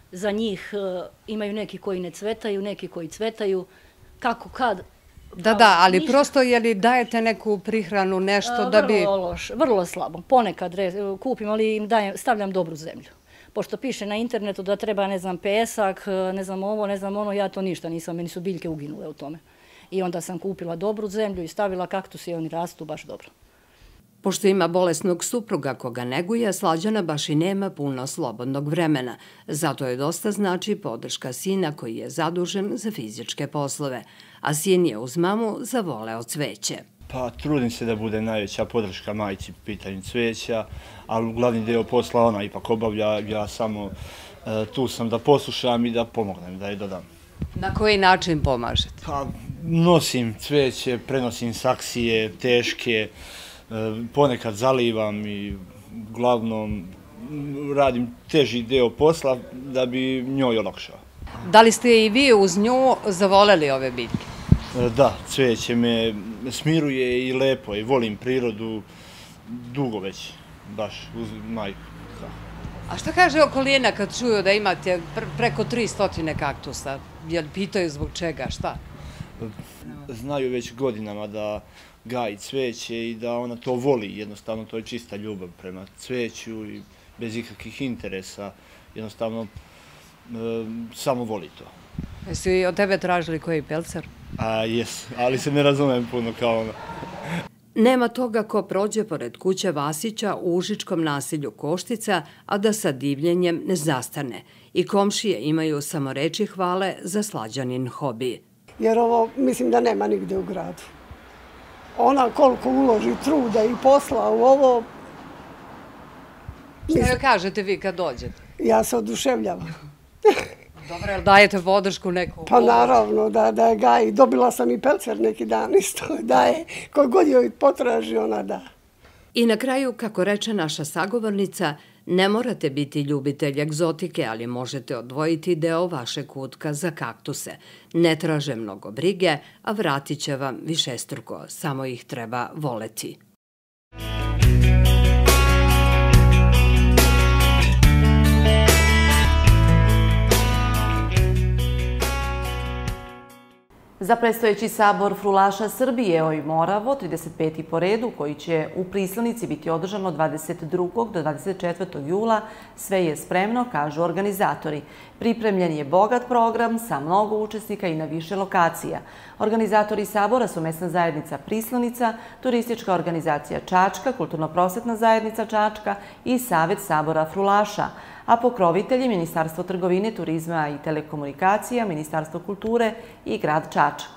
za njih imaju neki koji ne cvetaju, neki koji cvetaju, kako kad. Da, da, ali prosto je li dajete neku prihranu, nešto da bi... Vrlo loš, vrlo slabo. Ponekad kupim, ali im stavljam dobru zemlju. Pošto piše na internetu da treba, ne znam, pesak, ne znam ovo, ne znam ono, ja to ništa nisam, meni su biljke uginule u tome. I onda sam kupila dobru zemlju i stavila kaktus i oni rastu baš dobro. Pošto ima bolesnog supruga koga neguje, Slađana baš i nema puno slobodnog vremena. Zato je dosta znači podrška sina koji je zadužen za fizičke poslove. A sin je uz mamu zavoleo cveće. Pa trudim se da bude najveća podrška majci po pitanju cveća, ali glavni deo posla ona ipak obavlja, ja samo tu sam da poslušam i da pomognem, da je dodam. Na koji način pomažete? Pa nosim cveće, prenosim saksije, teške, ponekad zalivam i uglavnom radim teži deo posla da bi njoj olakšao. Da li ste i vi uz nju zavoleli ove biljke? Da, cveće me smiruje i lepo je, volim prirodu dugo već, baš uz majku. A šta kaže okolina kad čuju da imate preko tristo kaktusa? Jel pitaju zbog čega, šta? Znaju već godinama da gaji cveće i da ona to voli, jednostavno to je čista ljubav prema cveću i bez ikakvih interesa, jednostavno samo voli to. Jesu i od tebe tražili koji pelcer? A, jes, ali se ne razumem puno kao ona. Nema toga ko prođe pored kuće Vasića u užičkom naselju Koštica, a da sa divljenjem ne zastane. I komšije imaju samo reči hvale za Slađanin hobi. Jer ovo mislim da nema nigde u gradu. Ona koliko uloži truda i posla u ovo... Šta joj kažete vi kad dođete? Ja se oduševljavam. Dobro, jel dajete podršku neku? Pa naravno, da je gaji. Dobila sam i pelcer neki dan isto. Da je, koji god joj potraži, ona da. I na kraju, kako reče naša sagovornica, ne morate biti ljubitelj egzotike, ali možete odvojiti deo vašeg kutka za kaktuse. Ne traže mnogo brige, a vratit će vam višestruko. Samo ih treba voleti. Za predstojeći sabor Frulaša Srbije Oj Moravo, trideset peti po redu, koji će u Prislonici biti održan od dvadeset drugog do dvadeset četvrtog jula, sve je spremno, kažu organizatori. Pripremljen je bogat program sa mnogo učesnika i na više lokacija. Organizatori sabora su mesna zajednica Prislonica, turistička organizacija Čačka, kulturno-prosvetna zajednica Čačka i Savet sabora Frulaša, a pokrovitelji Ministarstvo trgovine, turizma i telekomunikacija, Ministarstvo kulture i grad Čačak.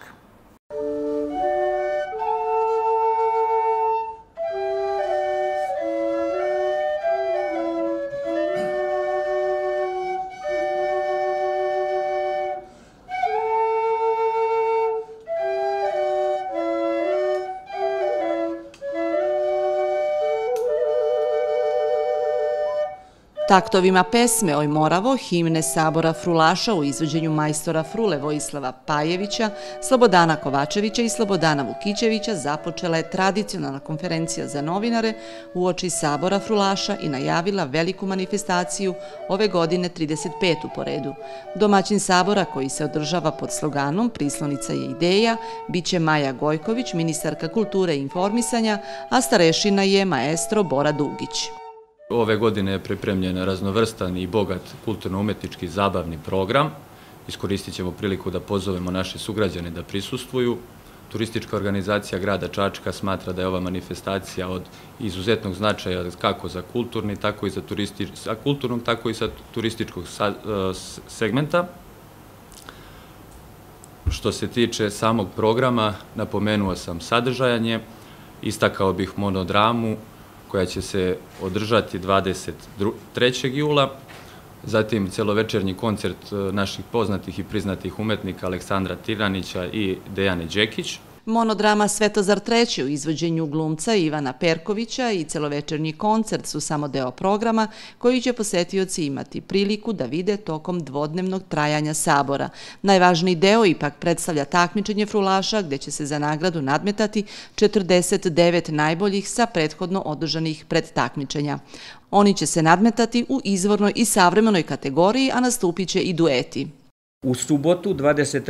Taktovima pesme Oj Moravo, himne sabora Frulaša u izvođenju majstora Frule Vojislava Pajevića, Slobodana Kovačevića i Slobodana Vukićevića započela je tradicionalna konferencija za novinare uoči sabora Frulaša i najavila veliku manifestaciju ove godine trideset petu po redu. Domaćin sabora, koji se održava pod sloganom Prislonica je ideja, biće Maja Gojković, ministarka kulture i informisanja, a starešina je maestro Bora Dugić. Ove godine je pripremljen raznovrstan i bogat kulturno-umetnički zabavni program. Iskoristit ćemo priliku da pozovemo naše sugrađane da prisustvuju. Turistička organizacija grada Čačka smatra da je ova manifestacija od izuzetnog značaja kako za kulturni, tako i za kulturnog, tako i sa turističkog segmenta. Što se tiče samog programa, napomenuo sam sadržajanje, istakao bih monodramu koja će se održati dvadeset trećeg jula, zatim celovečernji koncert naših poznatih i priznatih umetnika Aleksandra Tiranića i Dejane Đekić. Monodrama Svetozar treći u izvođenju glumca Ivana Perkovića i celovečernji koncert su samo deo programa koji će posetioci imati priliku da vide tokom dvodnevnog trajanja sabora. Najvažniji deo ipak predstavlja takmičenje frulaša gde će se za nagradu nadmetati četrdeset devet najboljih sa prethodno održanih predtakmičenja. Oni će se nadmetati u izvornoj i savremenoj kategoriji, a nastupit će i dueti. U subotu dvadeset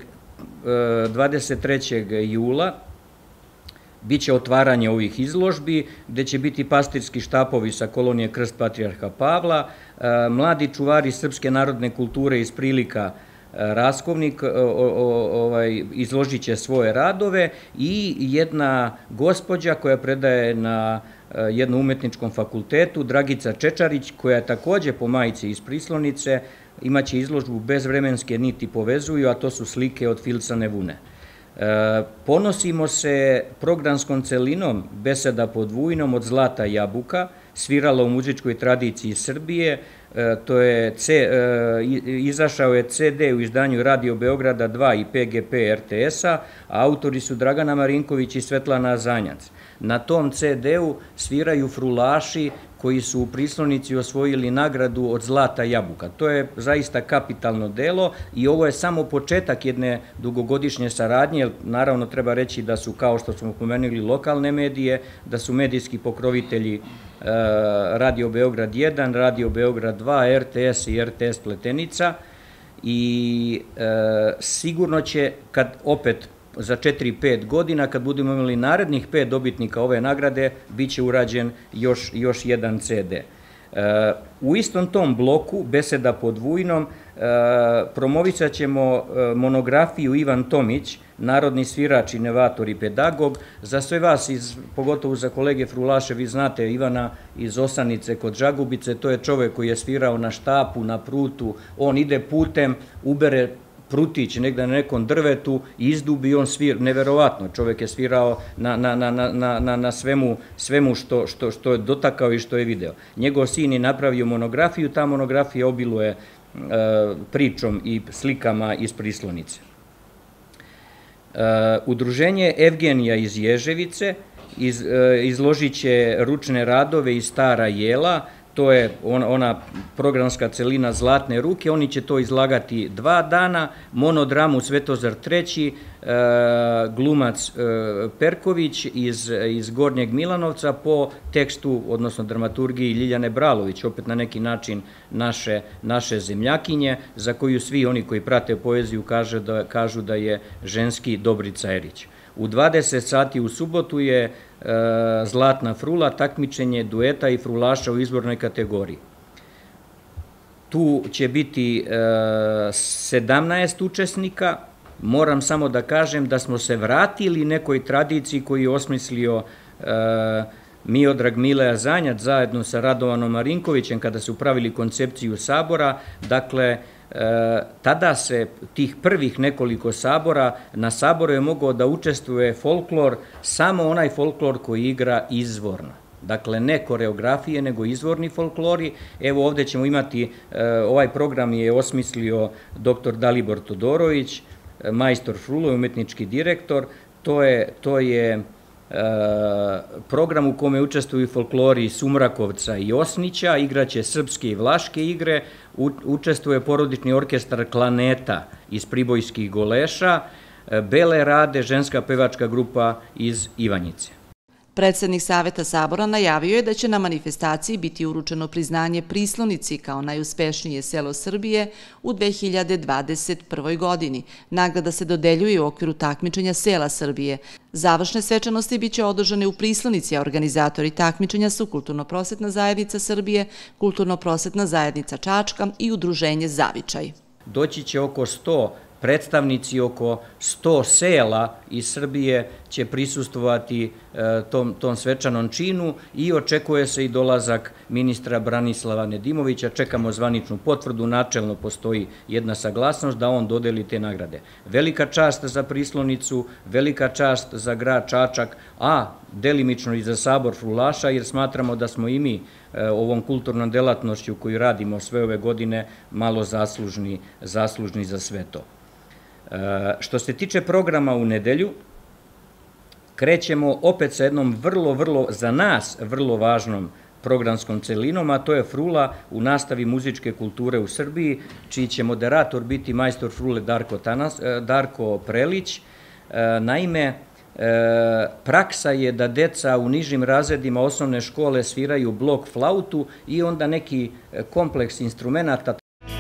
trećeg jula biće otvaranje ovih izložbi gde će biti pastirski štapovi sa kolonije Krst Patrijarha Pavla, mladi čuvari srpske narodne kulture iz prilika Raskovnik izložit će svoje radove i jedna gospođa koja predaje na jednom umetničkom fakultetu, Dragica Čečarić, koja je takođe po majici iz Prislonice, imaće izložbu Bezvremenske niti povezuju, a to su slike od Filcane Vune. Ponosimo se programskom celinom Beseda pod Vujnom od Zlata Jabuka, svirala u muzičkoj tradiciji Srbije. To je, izašao je ce de u izdanju Radio Beograda dva i pe ge pe er te es-a, a autori su Dragana Marinković i Svetlana Zanjac. Na tom ce de-u sviraju frulaši koji su u Prislonici osvojili nagradu od Zlata Jabuka. To je zaista kapitalno delo i ovo je samo početak jedne dugogodišnje saradnje. Naravno, treba reći da su, kao što smo pomenuli, lokalne medije, da su medijski pokrovitelji Radio Beograd jedan, Radio Beograd dva, er te es i er te es Pletenica i sigurno će, kad opet za četiri pet godina, kad budemo imali narednih pet dobitnika ove nagrade, bit će urađen još jedan ce de. U istom tom bloku, Beseda pod Vujnom, promovisat ćemo monografiju Ivan Tomić, narodni svirač, inovator i pedagog. Za sve vas, pogotovo za kolege frulaše, vi znate Ivana iz Osanice kod Žagubice, to je čovek koji je svirao na štapu, na prutu, on ide putem, ubere prutić negde na nekom drvetu i izdubi i on svira, neverovatno, čovek je svirao na svemu što je dotakao i što je video. Njegov sin je napravio monografiju, ta monografija obiluje pričom i slikama iz Prislonice. Udruženje Evgenija iz Ježevice izložit će ručne radove iz Stara Jela. To je ona programska celina Zlatne ruke, oni će to izlagati dva dana, monodramu Svetozar treći, glumac Perković iz Gornjeg Milanovca po tekstu, odnosno dramaturgiji Ljiljane Bralović, opet na neki način naše zemljakinje, za koju svi oni koji prate poeziju kažu da je ženski Dobrica Erić. U dvadeset sati u subotu je Zlatna frula, takmičenje dueta i frulaša u izbornoj kategoriji. Tu će biti sedamnaest učesnika. Moram samo da kažem da smo se vratili nekoj tradiciji koju je osmislio Miodrag Mileja Zanjac zajedno sa Radovanom Marinkovićem kada su pravili koncepciju sabora. Dakle, tada se tih prvih nekoliko sabora, na saboru je mogao da učestvuje folklor, samo onaj folklor koji igra izvorno. Dakle, ne koreografije, nego izvorni folklori. Evo ovde ćemo imati, ovaj program je osmislio doktor Dalibor Todorović, majstor frulo i umetnički direktor. To je program u kome učestvuju folklori Sumrakovca i Osnića, igraće srpske i vlaške igre, učestvuje porodični orkestar Klaneta iz Pribojskih Goleša, Bele Rade, ženska pevačka grupa iz Ivanjice. Predsednik Saveta sabora najavio je da će na manifestaciji biti uručeno priznanje Prislonici kao najuspešnije selo Srbije u dve hiljade dvadeset prvoj. godini. Nagrada se dodeljuje u okviru takmičenja sela Srbije. Završne svečanosti biće održane u Prislonici, a organizatori takmičenja su Kulturno-prosvetna zajednica Srbije, Kulturno-prosvetna zajednica Čačka i Udruženje Zavičaj. Doći će oko sto predstavnici, oko sto sela iz Srbije će prisustvovati tom svečanom činu i očekuje se i dolazak ministra Branislava Nedimovića. Čekamo zvaničnu potvrdu, načelno postoji jedna saglasnost da on dodeli te nagrade. Velika čast za Prislonicu, velika čast za grad Čačak, a delimično i za sabor frulaša, jer smatramo da smo i mi ovom kulturnom delatnošću koju radimo sve ove godine malo zaslužni za sve to. Što se tiče programa u nedelju, krećemo opet sa jednom vrlo, vrlo, za nas, vrlo važnom programskom celinom, a to je frula u nastavi muzičke kulture u Srbiji, čiji će moderator biti majstor frule Darko, Tanas, Darko Prelić. Naime, praksa je da deca u nižim razredima osnovne škole sviraju blok flautu i onda neki kompleks instrumenta.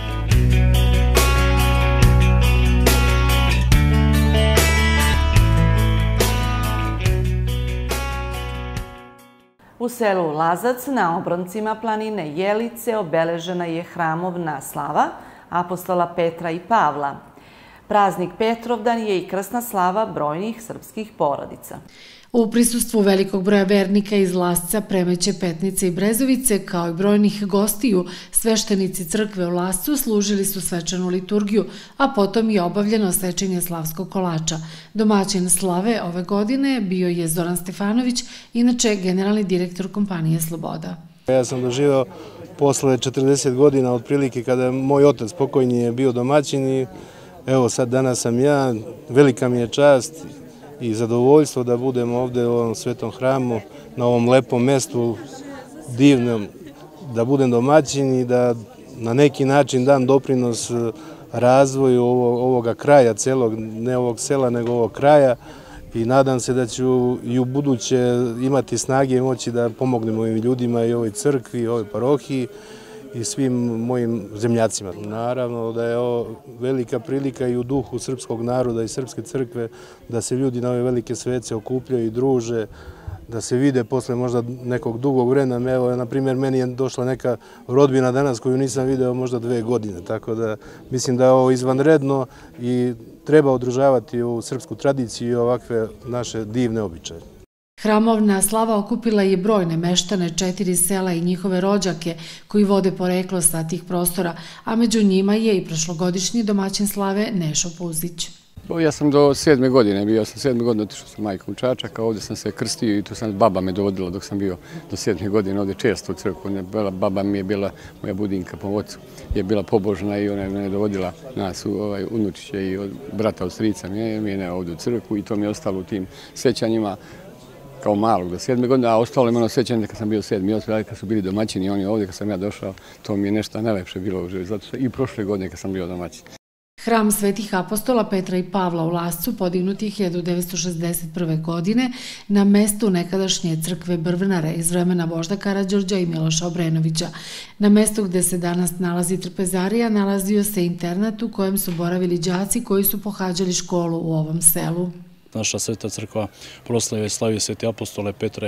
U selu Lazac na obroncima planine Jelice obeležena je hramovna slava apostola Petra i Pavla. Praznik Petrovdan je i krsna slava brojnih srpskih porodica. U prisustvu velikog broja vernika iz Lasca, Premeće, Petnice i Brezovice, kao i brojnih gostiju, sveštenici crkve u Lascu služili su svečanu liturgiju, a potom je obavljeno sečenje slavskog kolača. Domaćin slave ove godine bio je Zoran Stefanović, inače generalni direktor kompanije Sloboda. Ja sam doživao posle četrdeset godina otprilike kada je moj otac pokojni je bio domaćin i evo sad danas sam ja, velika mi je čast i zadovoljstvo da budem ovde u ovom svetom hramu, na ovom lepom mestu, divnom, da budem domaćin i da na neki način dam doprinos razvoju ovoga kraja, celog, ne ovog sela, nego ovog kraja i nadam se da ću i u buduće imati snage i moći da pomognem ovim ljudima i ovoj crkvi, i ovoj parohiji i svim mojim zemljacima. Naravno da je ovo velika prilika i u duhu srpskog naroda i srpske crkve da se ljudi na ove velike svece okupljaju i druže, da se vide posle možda nekog dugog vremena. Evo, na primjer, meni je došla neka rodbina danas koju nisam video možda dve godine, tako da mislim da je ovo izvanredno i treba održavati ovu srpsku tradiciju i ovakve naše divne običaje. Hramovna slava okupila je brojne meštane četiri sela i njihove rođake koji vode poreklo sa tih prostora, a među njima je i prošlogodišnji domaćin slave Nešo Puzić. Ja sam do sedme godine bio, sam sedme godine otišao sa majkom u Čačak, a ovdje sam se krstio i tu sam baba me dovodila dok sam bio do sedme godine ovdje često u crkvu. Baba mi je bila, moja budinka po ocu, je bila pobožna i ona je me dovodila nas unučiće i brata od strica mi je ovdje u crkvu i to mi je ostalo u tim sećanjima kao malog do sedme godine, a ostalo je ono sećanje kad sam bio sedmi i osmi, kad su bili domaćini oni ovdje, kad sam ja došao, to mi je nešto najlepše bilo u životu, zato što i prošle godine kad sam bio domaćin. Hram svetih apostola Petra i Pavla u Lascu podignut je hiljadu devetsto šezdeset prve. godine na mestu nekadašnje crkve Brvnare iz vremena Vožda Karađorđa i Miloša Obrenovića. Na mestu gde se danas nalazi trpezarija nalazio se internat u kojem su boravili đaci koji su pohađali školu u ovom selu. Naša sveta crkva proslavlja i slavi svete apostole Petre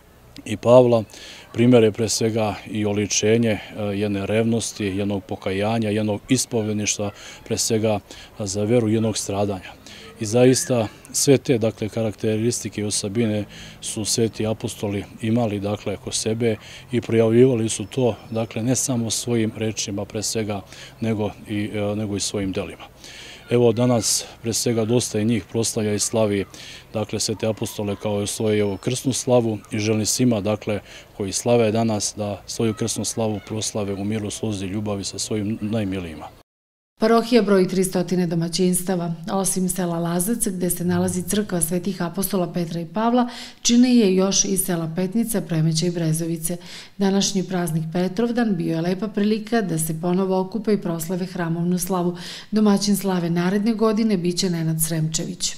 i Pavla. Primjer je pre svega i oličenje jedne revnosti, jednog pokajanja, jednog ispovjedništva, pre svega za veru jednog stradanja. I zaista sve te dakle, karakteristike i osobine su sveti apostoli imali dakle, oko sebe i projavljivali su to dakle, ne samo svojim rečima pre svega, nego i, nego i svojim delima. Evo danas pre svega dosta i njih proslavlja i slavi dakle svete apostole kao i svoju krsnu slavu i želim svima dakle koji slave danas da svoju krsnu slavu proslave u miru, slozi i ljubavi sa svojim najmilijima. Parohija broji tristo domaćinstava. Osim sela Lazac, gde se nalazi crkva svetih apostola Petra i Pavla, čine je još i sela Petnica, Premeće i Brezovice. Današnji praznik Petrovdan bio je lepa prilika da se ponovo okupe i proslave hramovnu slavu. Domaćin slave naredne godine biće Nenad Sremčević.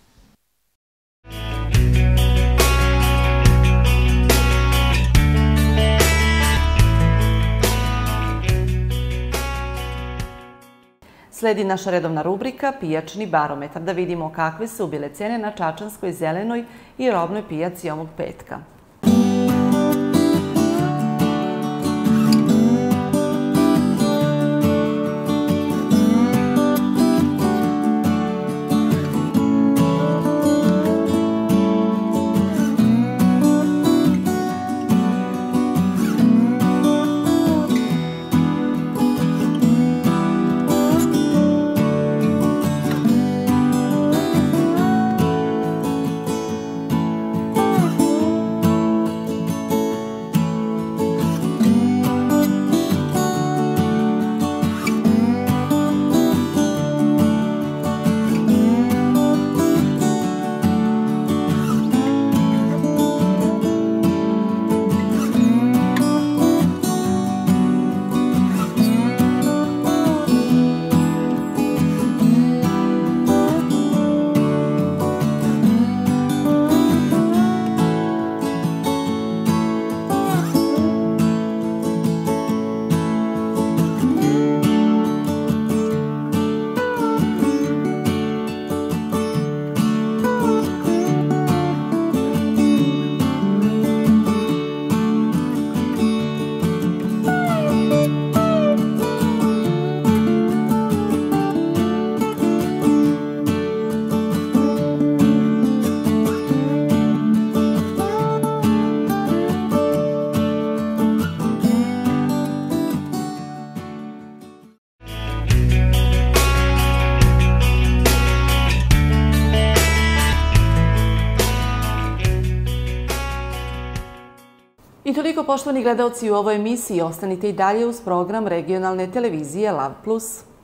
Sledi naša redovna rubrika Pijačni barometar, da vidimo kakve su bile cene na čačanskoj, zelenoj i robnoj pijaci ovog petka. Toliko, poštovani gledalci, u ovoj emisiji. Ostanite i dalje uz program regionalne televizije Lav plus.